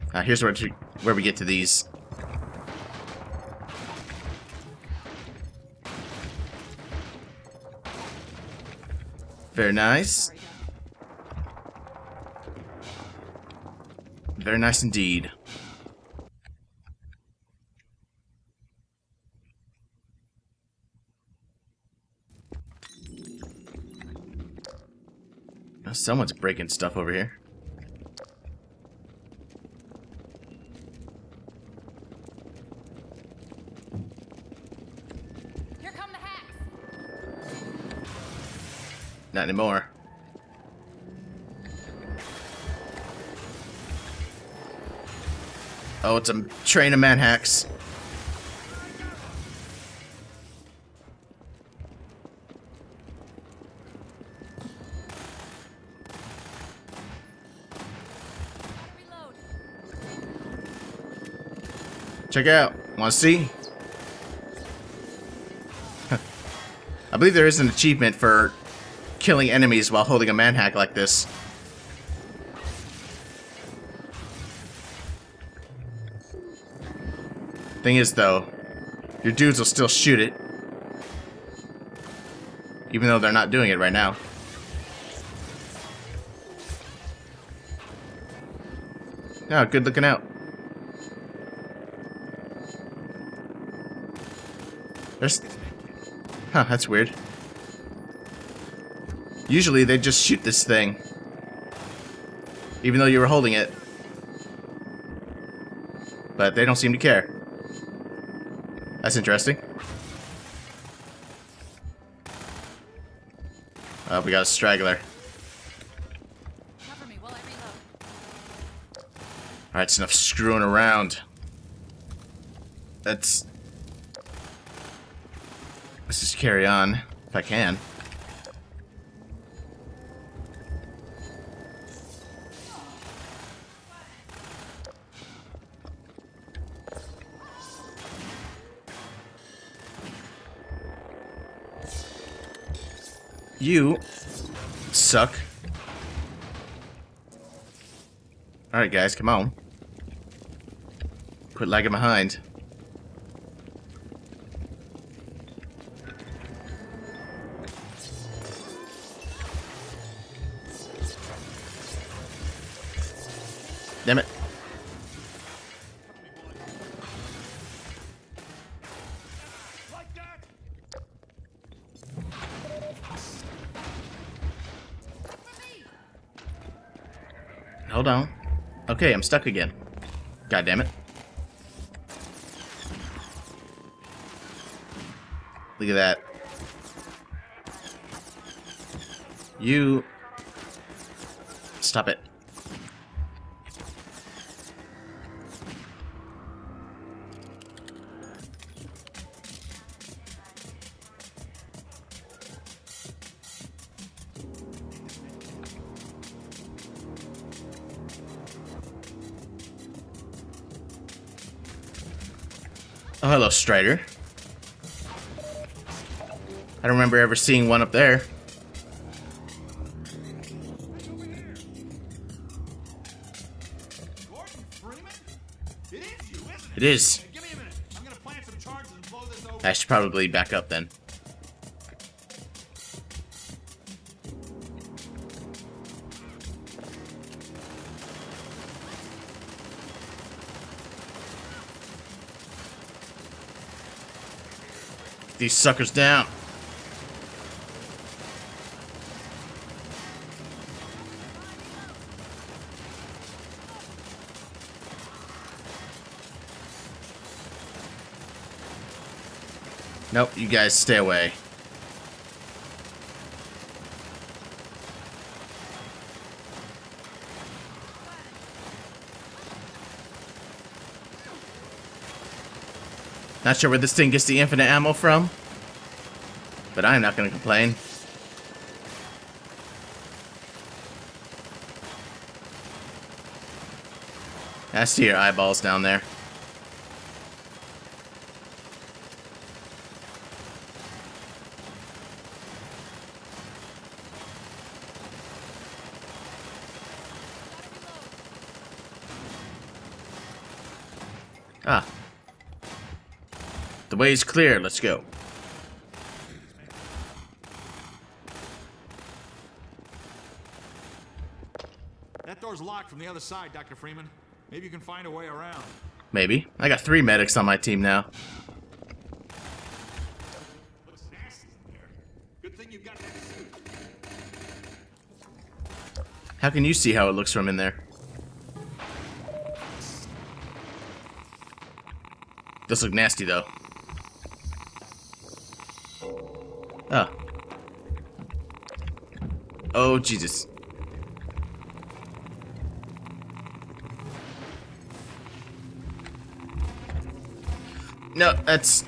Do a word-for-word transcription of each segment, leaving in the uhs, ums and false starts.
Uh, here's where, to, where we get to these. Very nice. Very nice indeed. Oh, someone's breaking stuff over here. Here come the hacks. Not anymore. Oh, it's a train of manhacks. Reload. Check it out. Want to see? I believe there is an achievement for killing enemies while holding a manhack like this. Thing is, though, your dudes will still shoot it, even though they're not doing it right now. Oh, good looking out. There's... Huh, that's weird. Usually they just shoot this thing, even though you were holding it. But they don't seem to care. That's interesting. Oh, we got a straggler. Cover me while I reload. Alright, it's enough screwing around. Let's... Let's just carry on, if I can. You suck. Alright guys, come on. Quit lagging behind. Damn it. Hold on. Okay, I'm stuck again. God damn it. Look at that. You... Stop it. Oh, hello, Strider. I don't remember ever seeing one up there. Gordon Freeman? It is you, isn't it? It is. Give me a minute. I'm gonna plant some charges and blow this over. I should probably back up then. These suckers down. Nope, you guys stay away. Not sure where this thing gets the infinite ammo from, but I'm not gonna complain. I see your eyeballs down there. Ah. The way is clear. Let's go. That door's locked from the other side, Doctor Freeman. Maybe you can find a way around. Maybe. I got three medics on my team now. Looks nasty in there. Good thing you've got that suit. How can you see how it looks from in there? Does look nasty though. Oh. Oh, Jesus. No, that's...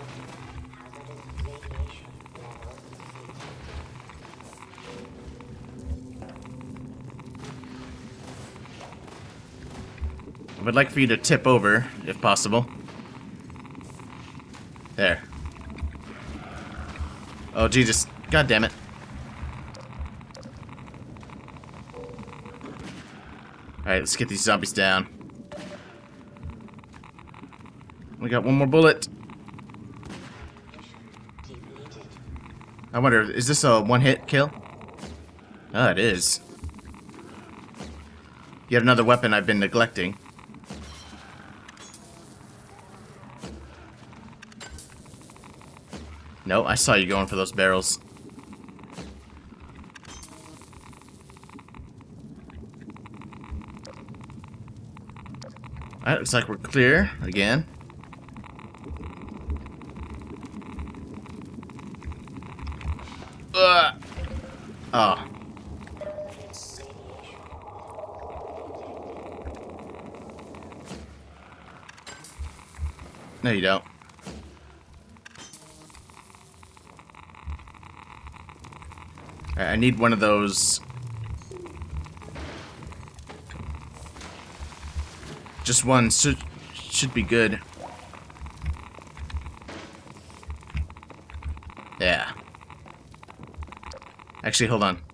I would like for you to tip over, if possible. There. Oh, Jesus. God damn it. Alright, let's get these zombies down. We got one more bullet. I wonder, is this a one-hit kill? Oh, it is. Yet another weapon I've been neglecting. No, I saw you going for those barrels. Alright, looks like we're clear again. Uh. Oh. No, you don't. Alright, I need one of those. Just one should should be good. Yeah. Actually, hold on.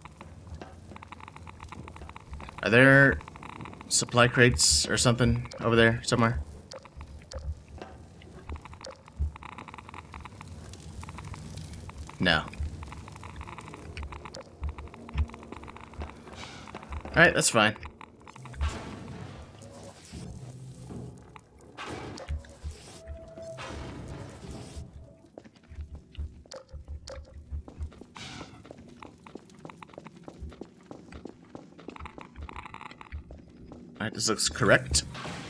Are there supply crates or something over there somewhere? No. Alright, that's fine. Alright, this looks correct.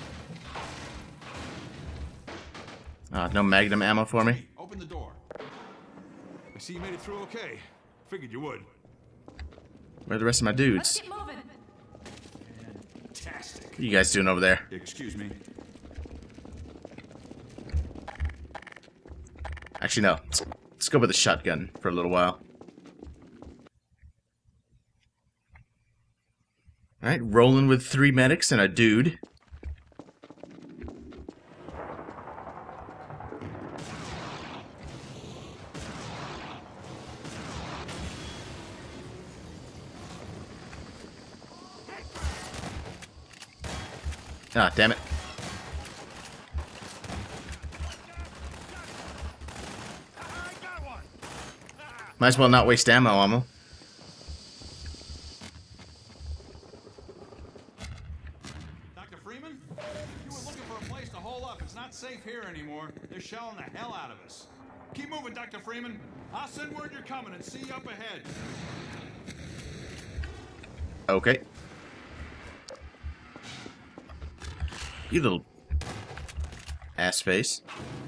Uh, no magnum ammo for me. Open the door. I see you made it through okay. Figured you would. Where are the rest of my Let's dudes? get moving. Fantastic. What are you guys doing over there? Excuse me. Actually, no. Let's, let's go with the shotgun for a little while. Alright, rolling with three medics and a dude. Ah, damn it. Might as well not waste ammo on them. Doctor Freeman? You were looking for a place to hole up. It's not safe here anymore. They're shelling the hell out of us. Keep moving, Doctor Freeman. I'll send word you're coming and see you up ahead. Okay. You little ass face.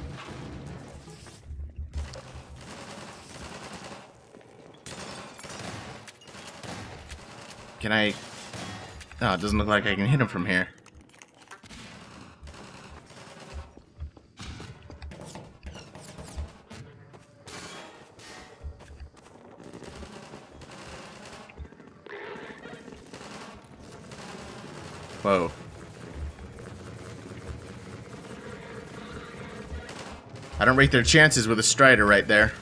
Can I... Oh, it doesn't look like I can hit him from here. Whoa. I don't rate their chances with a Strider right there.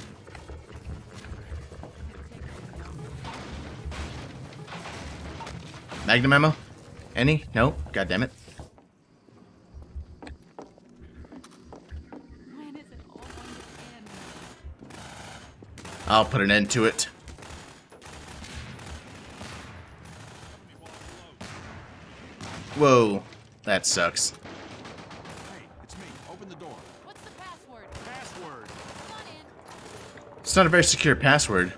Magnum ammo? Any? No? God damn it. I'll put an end to it. Whoa, that sucks. Hey, it's me. Open the door. What's the password? Password. Come on in. It's not a very secure password.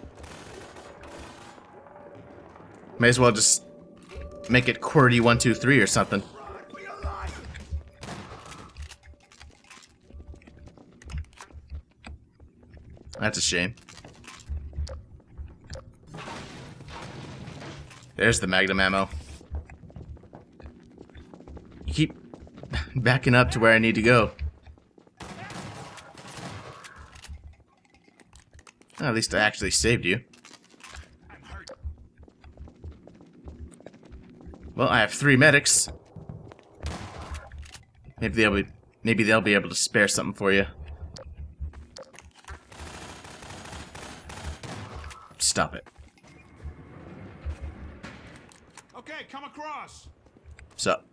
May as well just make it QWERTY one two three or something. That's a shame. There's the magnum ammo. You keep backing up to where I need to go. Well, at least I actually saved you. I'm hurt. Well, I have three medics. Maybe they'll be maybe they'll be able to spare something for you. Stop it. Okay, come across. What's up?